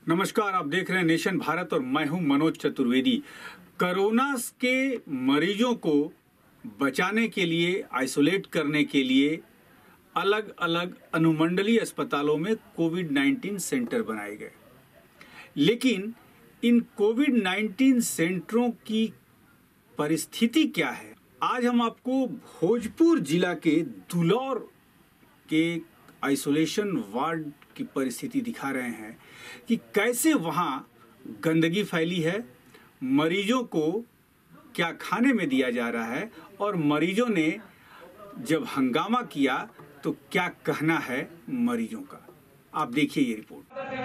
नमस्कार, आप देख रहे हैं नेशन भारत और मैं हूं मनोज चतुर्वेदी। कोरोना के मरीजों को बचाने के लिए, आइसोलेट करने के लिए अलग अलग अनुमंडलीय अस्पतालों में कोविड-19 सेंटर बनाए गए। लेकिन इन कोविड-19 सेंटरों की परिस्थिति क्या है, आज हम आपको भोजपुर जिला के दुलौर के आइसोलेशन वार्ड की परिस्थिति दिखा रहे हैं कि कैसे वहां गंदगी फैली है, मरीजों को क्या खाने में दिया जा रहा है और मरीजों ने जब हंगामा किया तो क्या कहना है मरीजों का। आप देखिए ये रिपोर्ट।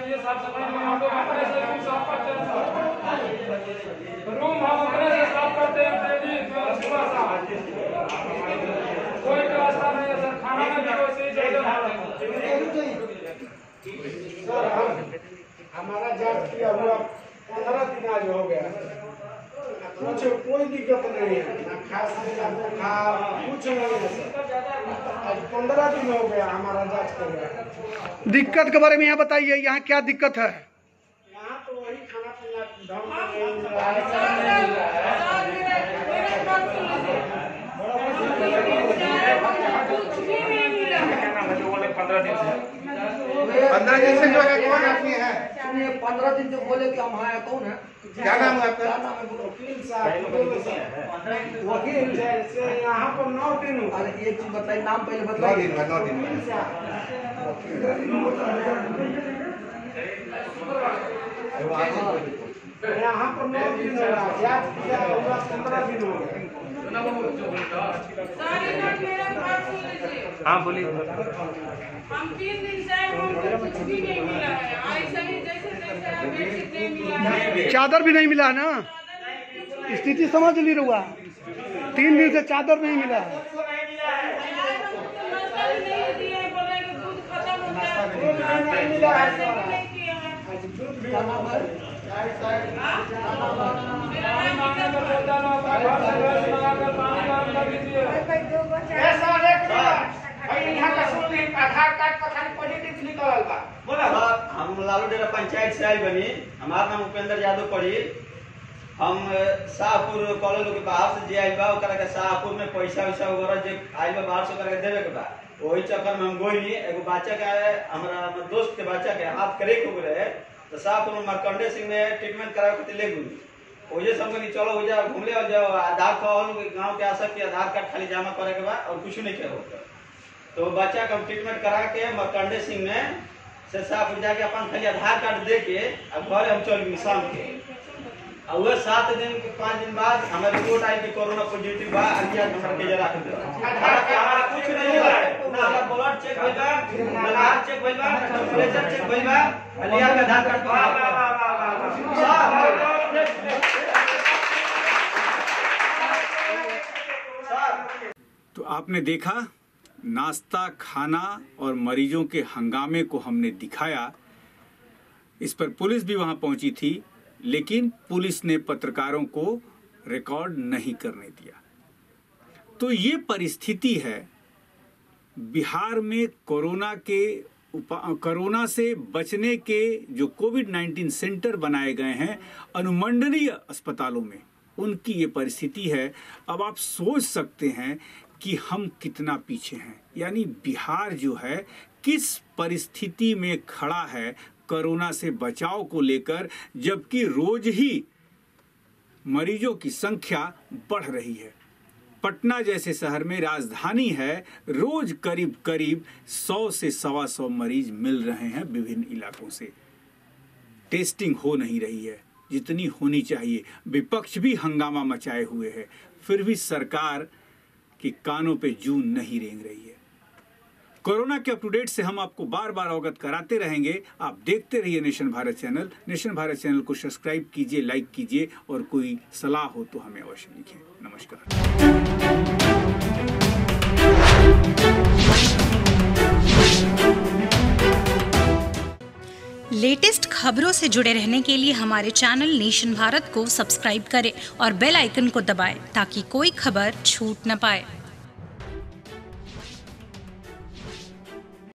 हमारा जांच किया हुआ 15 दिन आज हो गया, कुछ कोई दिक्कत नहीं है, ना खांसी ना बुखार कुछ नहीं है सर। आज 15 दिन हो गया हमारा जांच कर। दिक्कत के बारे में यहाँ बताइए, यहाँ क्या दिक्कत है? यहाँ तो वही खाना पीना ढंग से नहीं मिल रहा है। 15 दिन से जो है कौन आदमी है? 15 दिन से बोले कि हम हैं, कौन है? क्या नाम है आपका? वकील साहब, वकील से यहाँ पर 9 दिन हुआ। अरे एक चीज बताइए, नाम पहले 9 बताइए। दिन 9 दिन यहाँ पर 9 दिन हो रहा, जांच किया हुआ 15 दिन हो गए। हाँ बोलिए। हम 3 दिन से हमको कुछ भी नहीं मिला है, ऐसे ही जैसे बेडशीट नहीं मिला है, चादर भी नहीं मिला है ना? स्थिति समझ ली रुआ, 3 दिन से चादर नहीं मिला है। नाश्ता भी नहीं दिए हैं, बोल रहे हैं कि दूध खत्म हो गया, नहीं मिला है ऐसे सर। भी नहीं किए हैं। क्या नाम है? मेरा नाम आधार कार्ड पर खाली पॉजिटिव निकलल बा। बोला हम लालू डेरा पंचायत से आए बनी। हमारा नाम उपेंद्र यादव पड़ी। हम शाहपुर कॉलेज के बाहर से जे आइल बा, ओकरा के शाहपुर में पैसा वैसा वगैरह जे आइल बा बाहर से ओकरा के देवे के बा। वही चक्कर में हम गोइनी, एगो बच्चा के हमरा दोस्त के बच्चा के हाथ क्रेक हो गए, तो शाहपुर में मार्कंडे सिंह में ट्रीटमेंट करावे खातिर ले गई। ओजे सब के चलो हो जा घूम ले जाओ, आधार कार्ड गांव के आशा के आधार कार्ड खाली जमा करे के बा और कुछ नहीं के होता। तो बच्चा का ट्रीटमेंट करा के मार्कंडे सिंह में से साफ जाके अपन खाली आधार कार्ड दे के अब घर हम चल गए शाम के। और वह 7 दिन 5 दिन बाद हमारे रिपोर्ट आई कि कोरोना पॉजिटिव बा। अलिया नंबर के जरा हमारा कुछ नहीं हुआ है, ना हमारा ब्लड चेक भइल बा, ना हार्ट चेक भइल बा, ना प्रेशर चेक भइल बा। अलिया का आधार कार्ड तो आपने देखा, नाश्ता, खाना और मरीजों के हंगामे को हमने दिखाया। इस पर पुलिस भी वहां पहुंची थी, लेकिन पुलिस ने पत्रकारों को रिकॉर्ड नहीं करने दिया। तो ये परिस्थिति है बिहार में। कोरोना से बचने के जो कोविड-19 सेंटर बनाए गए हैं अनुमंडलीय अस्पतालों में, उनकी ये परिस्थिति है। अब आप सोच सकते हैं कि हम कितना पीछे हैं, यानी बिहार जो है किस परिस्थिति में खड़ा है कोरोना से बचाव को लेकर, जबकि रोज ही मरीजों की संख्या बढ़ रही है। पटना जैसे शहर में, राजधानी है, रोज करीब करीब 100 से 125 मरीज मिल रहे हैं विभिन्न इलाकों से। टेस्टिंग हो नहीं रही है जितनी होनी चाहिए। विपक्ष भी हंगामा मचाए हुए है, फिर भी सरकार कि कानों पे जून नहीं रेंग रही है। कोरोना के अप टू डेट से हम आपको बार बार अवगत कराते रहेंगे। आप देखते रहिए nation Bharat channel. Nation Bharat channel को सब्सक्राइब कीजिए, लाइक कीजिए और कोई सलाह हो तो हमें अवश्य लिखिए। नमस्कार। लेटेस्ट खबरों से जुड़े रहने के लिए हमारे चैनल नेशन भारत को सब्सक्राइब करें और बेल आइकन को दबाएं ताकि कोई खबर छूट न पाए।